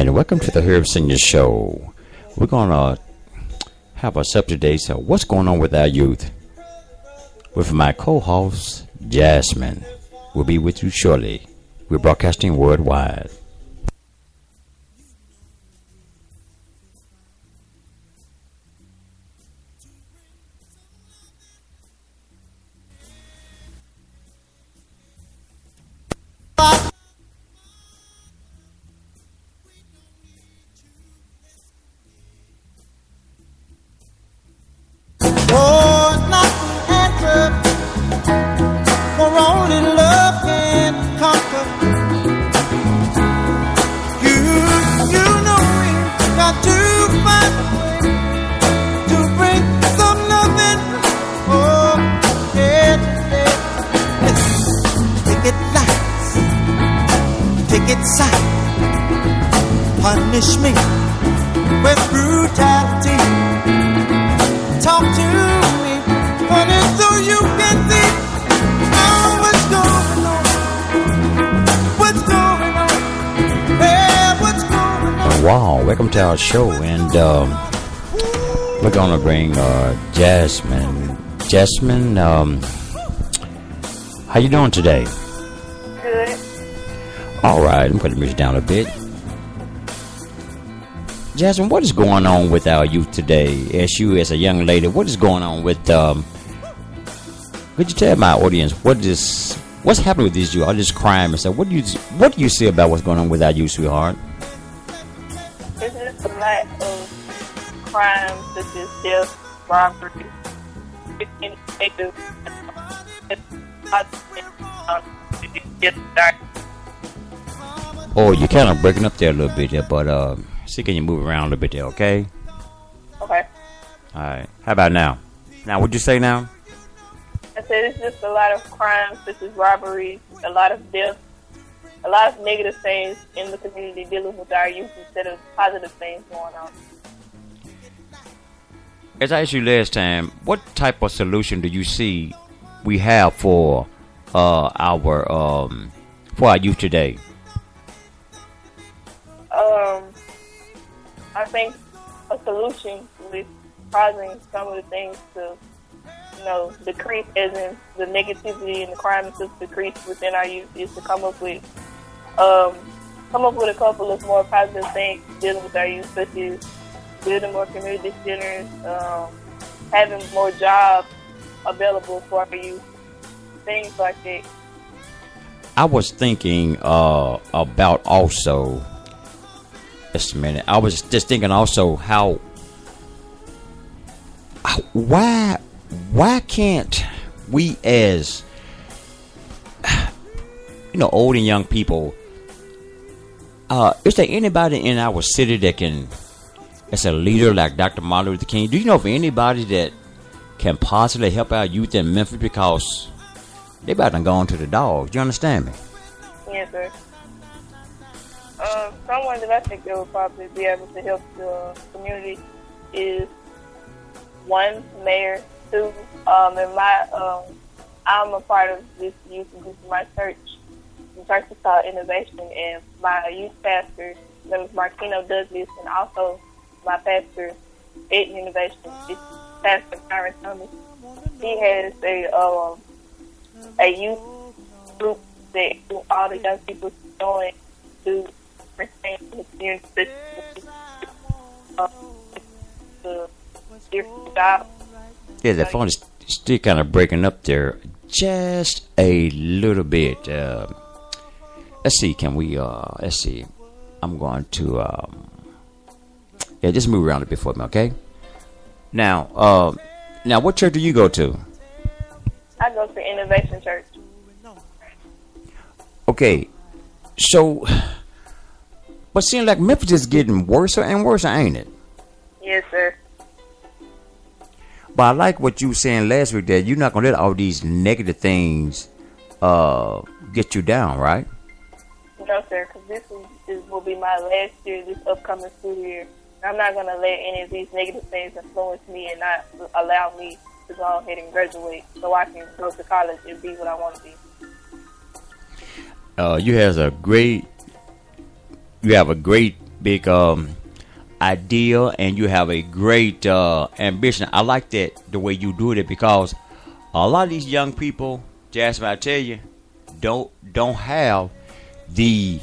right, welcome to the Herb Senior Show. We're gonna have a subject today. So, what's going on with our youth? With my co-host Jasmine, we'll be with you shortly. We're broadcasting worldwide. Punish me with brutality. Talk to me, honey, so you can see what's going on. What's going on? Hey, what's going on? Wow, welcome to our show, and we're gonna bring Jasmine. Jasmine, how you doing today? Good. All right, I'm putting the music down a bit. Jasmine, what is going on with our youth today? As you, as a young lady, what is going on with? Could you tell my audience what's happening with these youth? All this crime and stuff. What do you see about what's going on with our youth, sweetheart? It's just a lot of crimes such as theft, robbery, Oh, you're kind of breaking up there a little bit there, but see, can you move around a little bit there, okay? Okay. All right. How about now? Now, what'd you say now? I said it's just a lot of crimes such as robbery, a lot of death, a lot of negative things in the community dealing with our youth instead of positive things going on. As I asked you last time, what type of solution do you see we have for our youth today? I think a solution with causing some of the things to, decrease, as in the negativity and the crime and stuff decrease within our youth, is to come up with a couple of more positive things dealing with our youth, such as building more community centers, having more jobs available for our youth, things like that. I was thinking about also. Just a minute. I was just thinking also why can't we, as old and young people, is there anybody in our city that's a leader like Dr. Martin Luther King? Do you know of anybody that can possibly help our youth in Memphis, because they about to go on to the dogs? You understand me? Yes, sir. Someone that I think that would probably be able to help the community is, one, mayor. Two, I'm a part of this youth group in my church. The church is called Innovation, and my youth pastor, his name is Martino Douglas, and also my pastor at Innovation is Pastor Kyron Thomas. He has a youth group that all the young people join to retain the community, different jobs. Yeah, the phone is still kind of breaking up there just a little bit. Let's see, let's see. I'm going to, just move around a bit for me, okay? Now, what church do you go to? I go to Innovation Church. Okay, so, but seems like Memphis is getting worse and worse, ain't it? Yes, sir. But I like what you were saying last week, that you're not going to let all these negative things get you down, right? No, sir, because this will be my last year, this upcoming school year. I'm not going to let any of these negative things influence me and not allow me to go ahead and graduate so I can go to college and be what I want to be. You have a great big idea, and you have a great ambition. I like that the way you do it, because a lot of these young people, Jasmine, I tell you, don't have the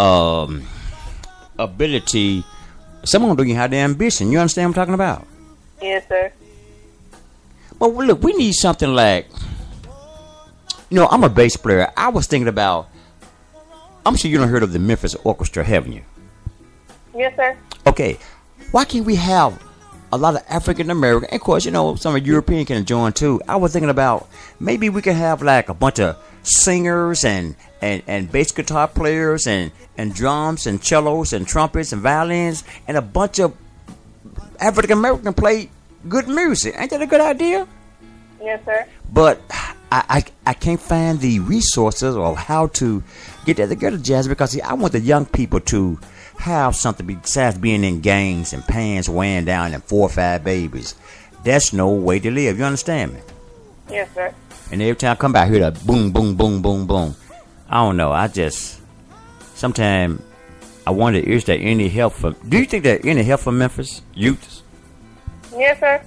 ability. Some of them don't even have the ambition. You understand what I'm talking about? Yes, sir. But look, we need something like, I'm a bass player. I was thinking about, I'm sure you don't heard of the Memphis Orchestra, haven't you? Yes, sir. Okay, why can't we have a lot of African American, and of course, some of European can join too. I was thinking about maybe we could have like a bunch of singers and bass guitar players and drums and cellos and trumpets and violins, and a bunch of African American play good music. Ain't that a good idea? Yes, sir. But I can't find the resources or how to get that together, Jazz, because see, I want the young people to have something besides being in gangs and pants weighing down and 4 or 5 babies. That's no way to live. You understand me? Yes, sir. And every time I come back, I hear that boom, boom, boom, boom, boom. I don't know. Sometimes I wonder, is there any help for? Do you think there's any help for Memphis youth? Yes, sir.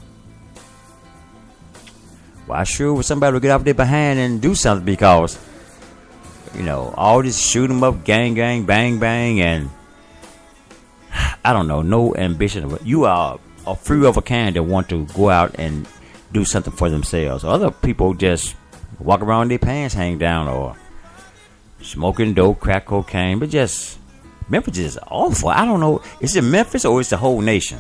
Well, I sure wish somebody would get out there behind and do something, because, all this shoot 'em up, gang, gang, bang, bang, and I don't know, no ambition. You are a few of a kind that want to go out and do something for themselves. Other people just walk around with their pants hang down or smoking dope, crack cocaine. But just, Memphis is awful. I don't know, is it Memphis or is it the whole nation?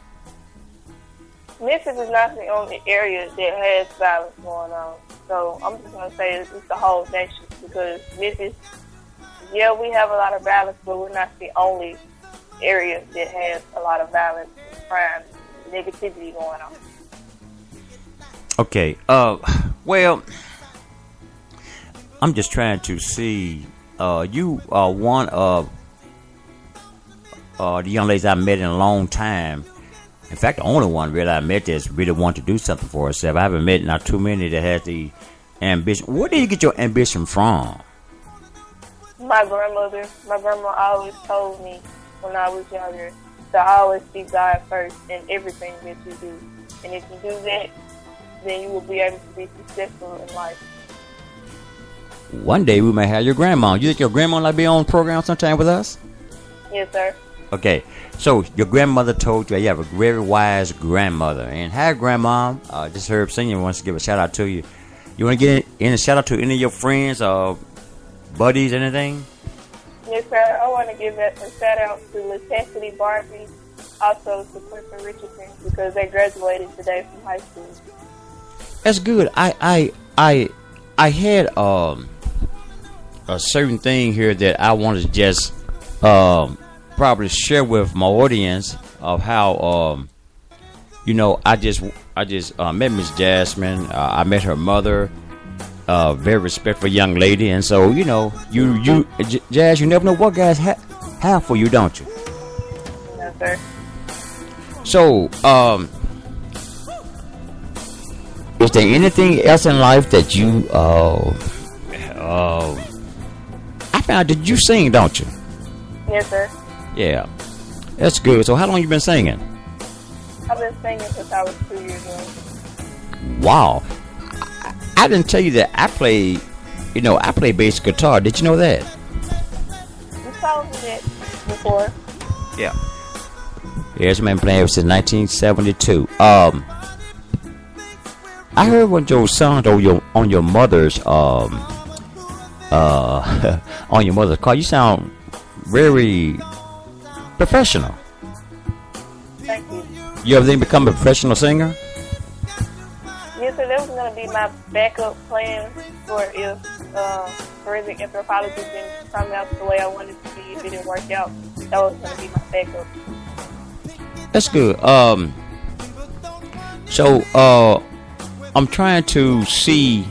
Memphis is not the only area that has violence going on. So I'm just going to say it's the whole nation, because Memphis, yeah, we have a lot of violence, but we're not the only area that has a lot of violence, crime, negativity going on. Okay, well, I'm just trying to see, you are one of the young ladies I met in a long time. In fact, the only one really I met that's really want to do something for herself. I haven't met not too many that has the ambition. Where do you get your ambition from? My grandmother. My grandma always told me when I was younger to always seek God first in everything that you do. And if you do that, then you will be able to be successful in life. One day we may have your grandma. You think your grandma might be on the program sometime with us? Yes, sir. Okay, so your grandmother told you you have a very wise grandmother. And hi, Grandma. Just heard singing. Wants to give a shout out to you. You want to get in a shout out to any of your friends or buddies, anything? Yes, sir. I want to give a shout out to Latasity Barbie, also to Quinton Richardson, because they graduated today from high school. That's good. I had a certain thing here that I wanted to just probably share with my audience of how I just met Miss Jasmine. I met her mother, very respectful young lady, and so you Jazz, you never know what guys have for you, don't you? Yes, sir. So is there anything else in life that you I found that you sing, don't you? Yes, sir. Yeah, that's good. So how long you been singing? I've been singing since I was 2 years old. Wow, I didn't tell you that I play bass guitar. Did you know that? You told me that before. Yeah. Yes, man, playing since 1972. I heard one of your songs on your mother's on your mother's car. You sound very professional. Thank you. You ever think become a professional singer? Yes, sir. That was going to be my backup plan for if forensic anthropology didn't come out the way I wanted it to be. If it didn't work out, that was going to be my backup. That's good. So I'm trying to see,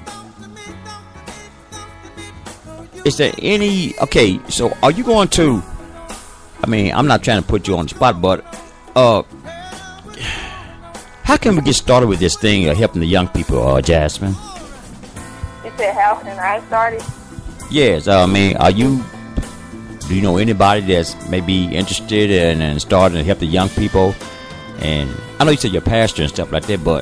is there any, okay, so are you going to, I'm not trying to put you on the spot, but how can we get started with this thing of helping the young people, Jasmine? You said, how can I start it? Yes, are you do you know anybody that's maybe interested in starting to help the young people? And I know you said you're a pastor and stuff like that, but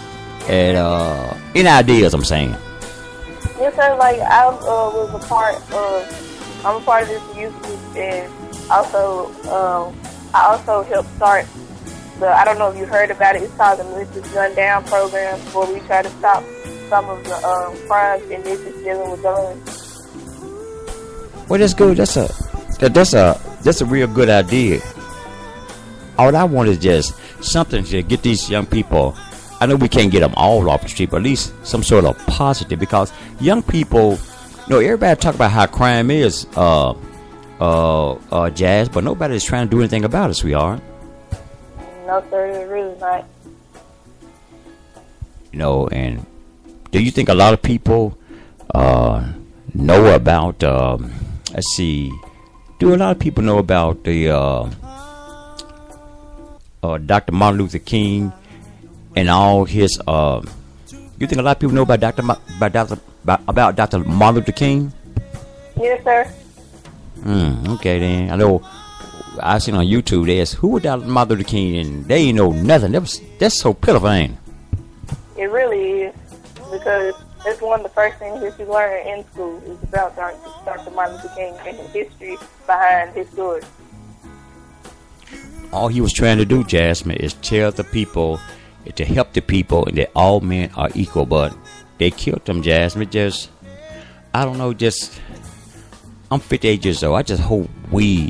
any ideas? I'm saying. Yes, sir. Like I was a part of. I'm a part of this youth group, and also I also helped start I don't know if you heard about it. It's called the Memphis Gun Down program, where we try to stop some of the crimes in Memphis dealing with guns. Well, that's good. That's a real good idea. All I want is just something to get these young people. I know we can't get them all off the street, but at least some sort of positive, because young people, everybody talk about how crime is, Jazz, but nobody is trying to do anything about it, sweetheart. No, sir, it's really not. And do you think a lot of people know about? Let's see. Do a lot of people know about the Dr. Martin Luther King and all his? You think a lot of people know about Dr. Martin Luther King? Yes, sir. Okay then. I know. I seen on YouTube there's who was Dr. Martin Luther King, and they ain't know nothing. That's so pitiful, ain't it? It really is, because it's one of the first things that you learn in school is about Dr. Martin Luther King and the history behind his story. All he was trying to do, Jasmine, is tell the people, to help the people, and that all men are equal. But they killed them, Jasmine. I don't know. I'm 58 years old. I just hope we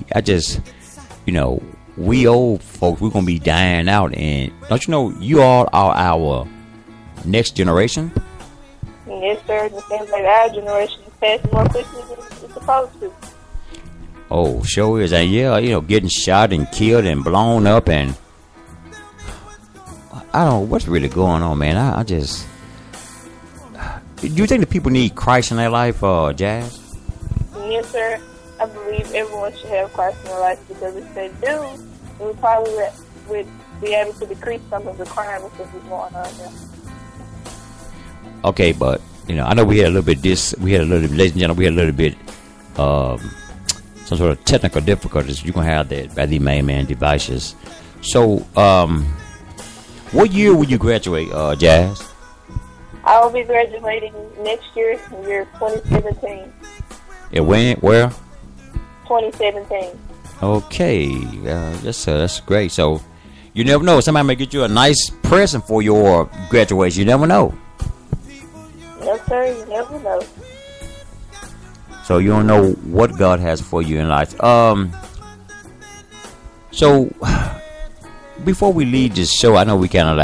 old folks, we're gonna be dying out, and don't you know you all are our next generation? Yes, sir. It seems like our generation is passing more quickly than it's supposed to. Oh, sure is. And getting shot and killed and blown up, and I don't know what's really going on, man. I just. Do you think the people need Christ in their life, Jazz? Yes, sir. I believe everyone should have Christ in their life, because if they do, it would probably would be able to decrease some of the crime and stuff that's going on there. Okay, but I know we had a little bit ladies and gentlemen, we had a little bit some sort of technical difficulties. You're gonna have that by the man devices. So, what year will you graduate, Jazz? I will be graduating next year, year 2017. And when? Where? 2017. Okay, that's great. So you never know. Somebody may get you a nice present for your graduation. You never know. Yes, sir. You never know. So you don't know what God has for you in life. So before we leave this show, I know we kind of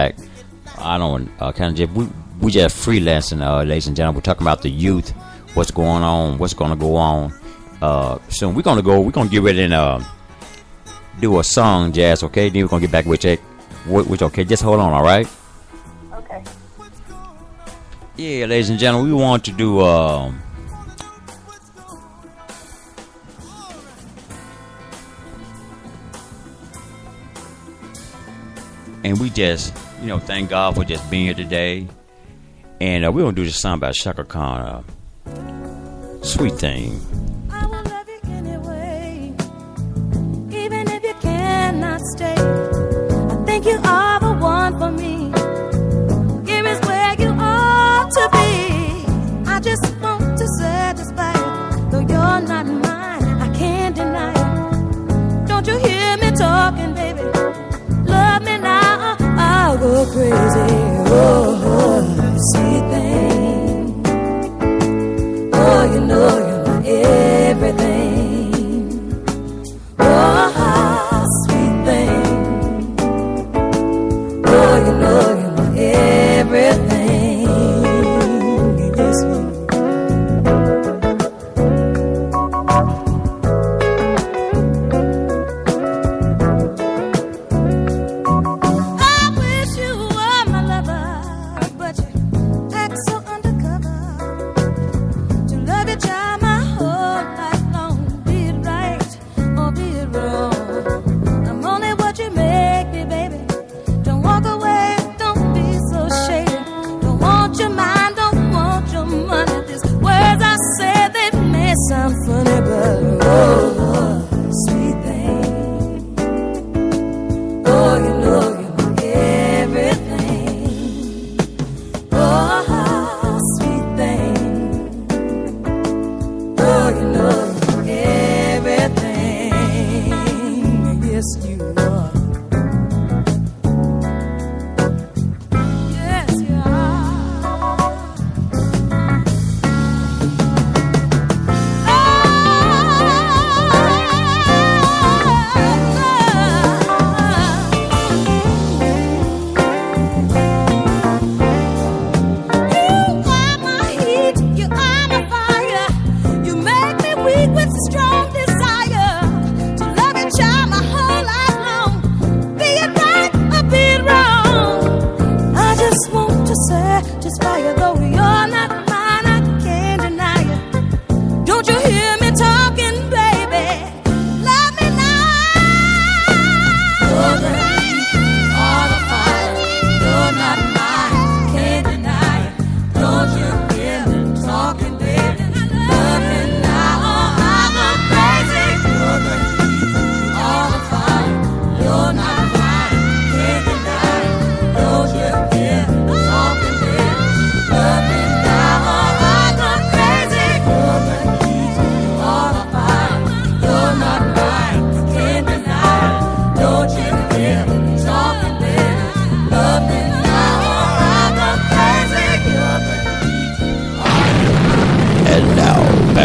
we just freelancing, ladies and gentlemen. We're talking about the youth, what's going on, what's going to go on. Soon we're gonna get ready and do a song, Jazz. Okay, then we're gonna get back with you. Which okay, just hold on, all right? Okay. Yeah, ladies and gentlemen, we want to do and we just thank God for just being here today. And we're gonna do this song by Chaka Khan, Sweet Thing. Stay. I think you are the one for me. Here is where you ought to be. I just want to satisfy you. Though you're not mine, I can't deny it. Don't you hear me talking, baby? Love me now, I'll go crazy. Oh, sweet thing. Oh, you're my everything. Oh, you're my everything. Yes, I wish you were my lover, but you act so undercover. To love you, child, my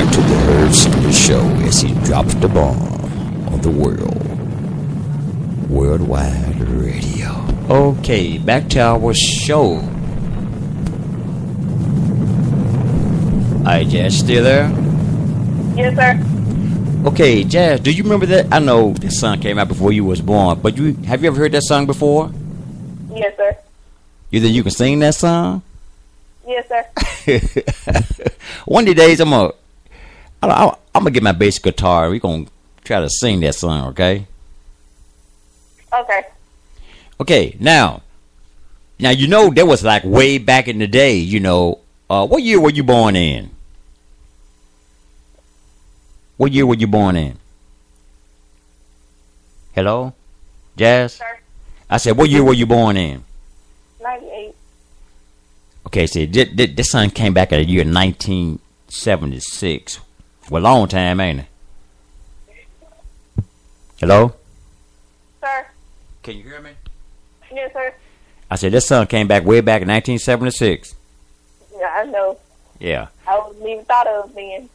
to the Herb Senior Show as he drops the bomb on the worldwide radio. Okay, back to our show. Alright, Jazz, still there? Yes, sir. Okay, Jazz, do you remember that? I know this song came out before you was born, but have you ever heard that song before? Yes, sir. You think you can sing that song? Yes, sir. One of these days, I'm gonna get my bass guitar. We're gonna try to sing that song, okay? Okay. Okay, now you know that was like way back in the day. You know, what year were you born in? What year were you born in? Hello, Jazz? Sir. I said, what year were you born in? 98. Okay, see, this song came back at the year 1976. Well, long time, ain't it? Hello? Sir. Can you hear me? Yes, sir. I said, this song came back way back in 1976. Yeah, I know. Yeah. I wasn't even thought of then.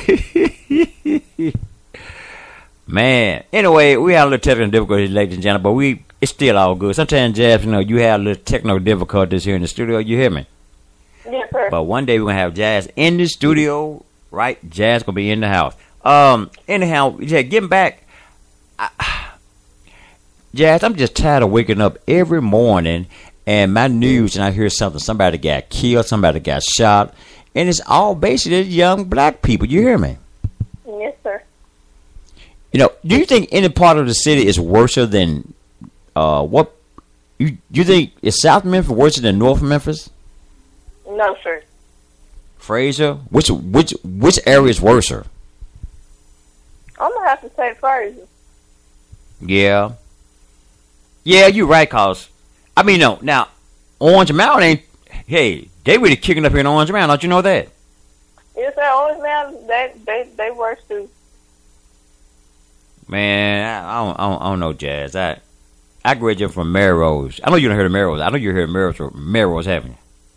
Man, anyway, we had a little technical difficulties, ladies and gentlemen, but it's still all good. Sometimes, Jazz, you know, you have a little technical difficulties here in the studio. You hear me? Yes, sir. But one day we're gonna have Jazz in the studio, right? Jazz gonna be in the house. Anyhow, yeah, getting back, Jazz, I'm just tired of waking up every morning and my news, and I hear somebody got killed, somebody got shot, and it's all basically young black people. You hear me? Yes, sir. You know, do you think any part of the city is worse than what? You think is South Memphis worse than North Memphis? No, sir. Fraser, which area is worse? I'm gonna have to say Fraser. Yeah, you're right. Cause I mean, no, now Orange Mountain ain't. Hey, they really kicking up here in Orange Mountain. Don't you know that? Yes, sir. Orange Mountain, they worse too. Man, I don't know, Jazz. I graduated from Melrose. I know you don't hear of Melrose. I know you heard Melrose, haven't you?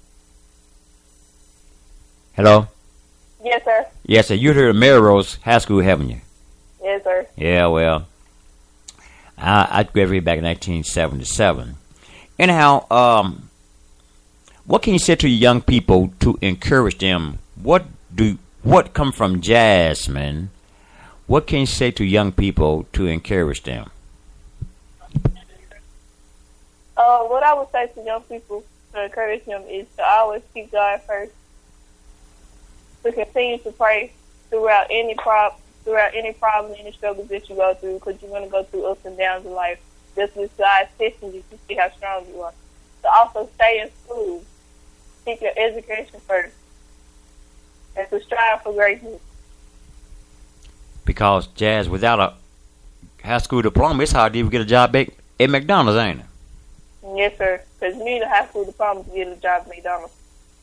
Hello? Yes, sir. Yes, sir. You heard of Melrose High School, haven't you? Yes, sir. Yeah, well, I graduated back in 1977. Anyhow, what can you say to young people to encourage them? What come from Jasmine? What can you say to young people to encourage them? What I would say to young people to encourage them is to always keep God first. To continue to pray throughout any problem, any struggles that you go through, because you're going to go through ups and downs in life. This is God testing you to see how strong you are. To also stay in school, keep your education first, and to strive for greatness. Because, Jazz, without a high school diploma, it's hard to even get a job at McDonald's, ain't it? Yes, sir. Because you need a high school diploma to get a job at McDonald's.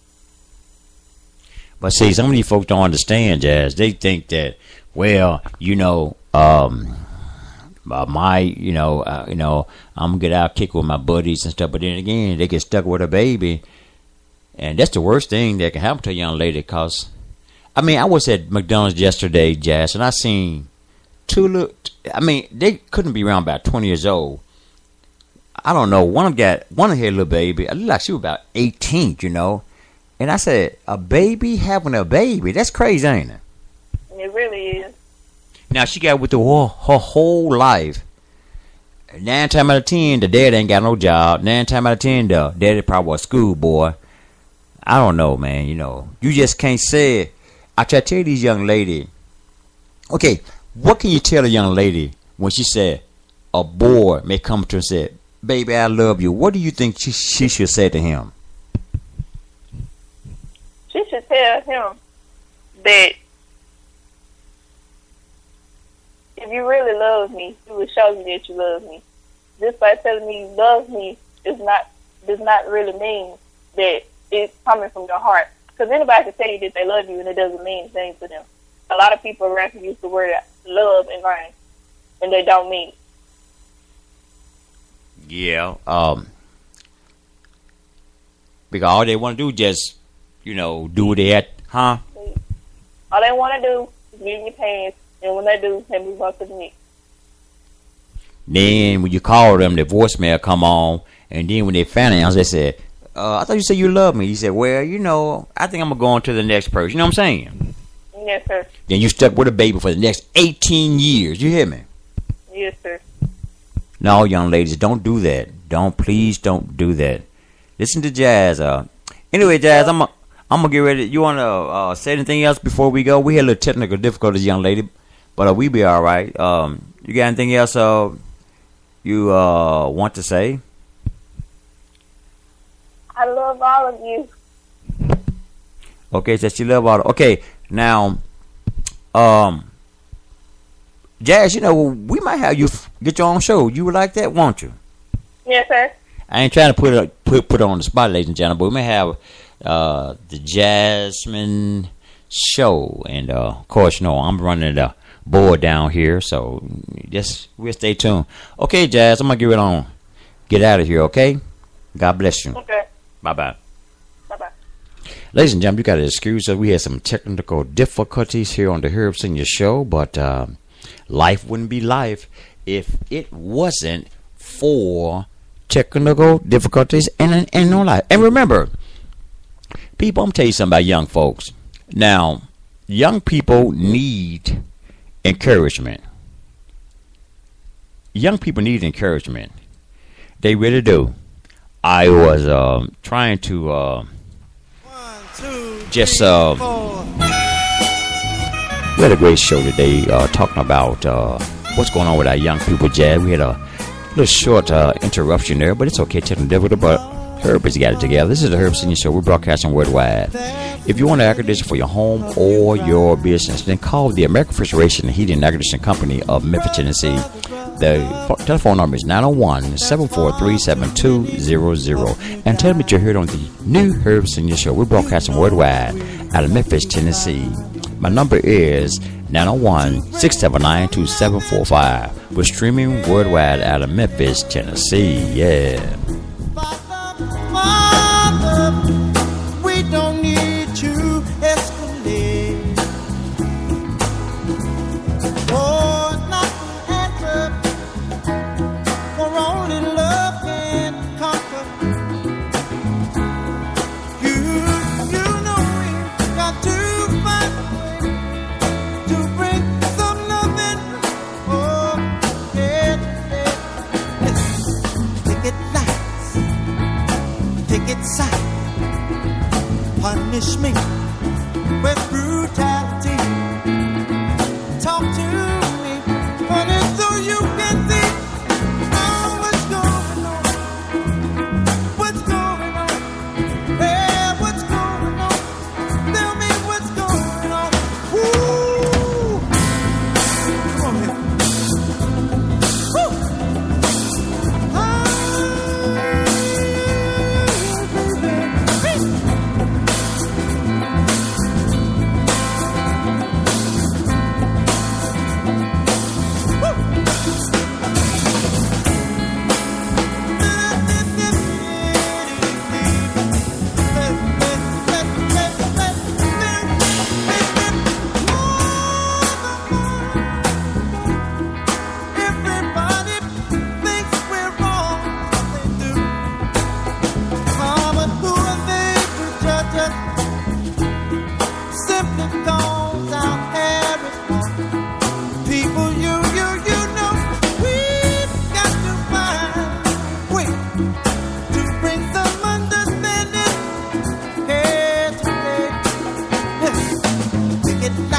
But see, some of these folks don't understand, Jazz. They think that, well, I'm gonna get out, kick with my buddies and stuff. But then again, they get stuck with a baby, and that's the worst thing that can happen to a young lady. Cause, I mean, I was at McDonald's yesterday, Jazz, and I seen they couldn't be around about 20 years old. I don't know. One had a little baby. It looked like she was about 18, And I said, a baby having a baby? That's crazy, ain't it? It really is. Now, she got with her whole life. 9 times out of 10, the dad ain't got no job. 9 times out of 10, the daddy probably a schoolboy. I don't know, man. You just can't say it. I try to tell these young lady. Okay, what can you tell a young lady when she said a boy may come to her and say, baby, I love you? What do you think she should say to him? She should tell him that if you really love me, you will show me that you love me. Just by telling me you love me does not really mean that it's coming from your heart. Because anybody can tell you that they love you and it doesn't mean anything to them. A lot of people rather use the word love in line, and they don't mean it. Yeah. Because all they want to do is just, do what they had, huh? All they want to do is get in your pants, and when they do, they move on to the next. Then when you call them, the voicemail come on, and then when they found out, they said, I thought you said you love me. You said, well, you know, I think I'm going to go on to the next person. You know what I'm saying? Yes, sir. Then you stuck with a baby for the next 18 years. You hear me? Yes, sir. No, young ladies, don't do that. Please don't do that. Listen to Jazz. Anyway, Jazz, I'm gonna get ready. You wanna say anything else before we go? We had a little technical difficulties, young lady, but we be all right. You got anything else you want to say? I love all of you. Okay, so she love all. Okay, now, Jazz, you know, we might have you get your own show. You would like that, won't you? Yes, sir. I ain't trying to put it on the spot, ladies and gentlemen, but we may have the Jasmine Show, and of course, you know, I'm running the board down here, so we'll stay tuned. Okay, Jazz, I'm gonna get out of here. Okay, God bless you. Okay. Bye bye. Bye bye. Ladies and gentlemen, you got to excuse us. We had some technical difficulties here on the Herb Senior Show, but life wouldn't be life if it wasn't for technical difficulties and no life. And remember, people, I'm going to tell you something about young folks. Now, young people need encouragement. Young people need encouragement. They really do. I was trying to just we had a great show today talking about what's going on with our young people, Jazz. We had a little short interruption there, but it's okay, technical difficulty, but Herb has got it together. This is the Herb Senior Show. We're broadcasting worldwide. If you want an air conditioner for your home or your business, then call the American Refrigeration and Heating and Air Conditioning Company of Memphis, Tennessee. The telephone number is 901-743-7200. And tell them that you're here on the new Herb Senior Show. We're broadcasting worldwide out of Memphis, Tennessee. My number is 901-679-2745. We're streaming worldwide out of Memphis, Tennessee. Yeah. Father, we don't need to escalate. Oh, it's not an answer, for only love can conquer. You know we got to find a way to bring some loving. Oh, yeah. Take it nice, take it soft, punish me with brutality. Talk to me, honey, so you can see what's going on. What's going on? Hey, what's going on? Tell me what's going on. Woo! Come on here. Woo! Everybody thinks we're wrong, they do. But who are they to judge us? Simply cause our hair is long. People, you know, we've got to find a way to bring some understanding here today. Take it